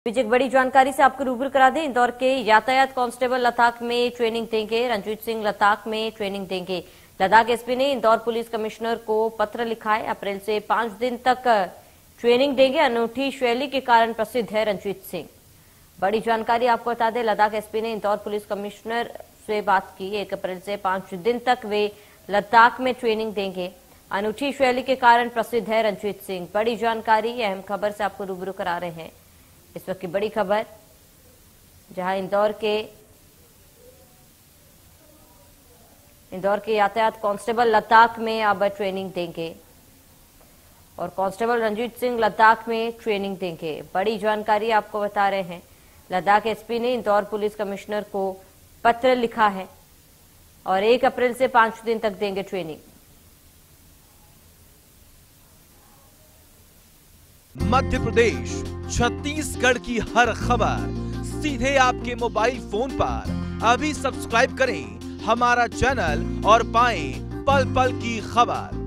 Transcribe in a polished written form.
बीच एक बड़ी जानकारी से आपको रूबरू करा दें। इंदौर के यातायात कांस्टेबल लद्दाख में ट्रेनिंग देंगे। रणजीत सिंह लद्दाख में ट्रेनिंग देंगे। लद्दाख एसपी ने इंदौर पुलिस कमिश्नर को पत्र लिखा है। अप्रैल से 5 दिन तक ट्रेनिंग देंगे। अनूठी शैली के कारण प्रसिद्ध है रणजीत सिंह। बड़ी जानकारी आपको बता दें, लद्दाख एसपी ने इंदौर पुलिस कमिश्नर से बात की। 1 अप्रैल से 5 दिन तक वे लद्दाख में ट्रेनिंग देंगे। अनूठी शैली के कारण प्रसिद्ध है रणजीत सिंह। बड़ी जानकारी, अहम खबर से आपको रूबरू करा रहे हैं। इस वक्त की बड़ी खबर, जहां इंदौर के यातायात कांस्टेबल लद्दाख में अब ट्रेनिंग देंगे और कांस्टेबल रणजीत सिंह लद्दाख में ट्रेनिंग देंगे। बड़ी जानकारी आपको बता रहे हैं, लद्दाख एसपी ने इंदौर पुलिस कमिश्नर को पत्र लिखा है और 1 अप्रैल से 5 दिन तक देंगे ट्रेनिंग। मध्य प्रदेश, छत्तीसगढ़ की हर खबर सीधे आपके मोबाइल फोन पर। अभी सब्सक्राइब करें हमारा चैनल और पाएं पल पल की खबर।